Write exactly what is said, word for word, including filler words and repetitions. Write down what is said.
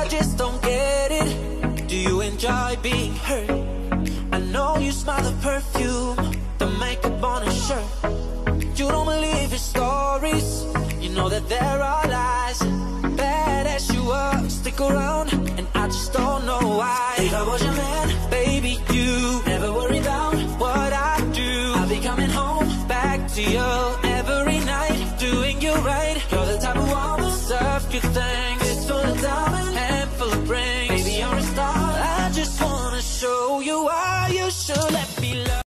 just don't get it. Do you enjoy being hurt? I know you smell the perfume, the makeup on his shirt. You don't believe his stories, you know that there are lies. Bad as you are, stick around, and I just don't know why. If I was your man, baby, you never worry about what I do. I'll be coming home back to you every night, doing you right. You're the type of woman serve you things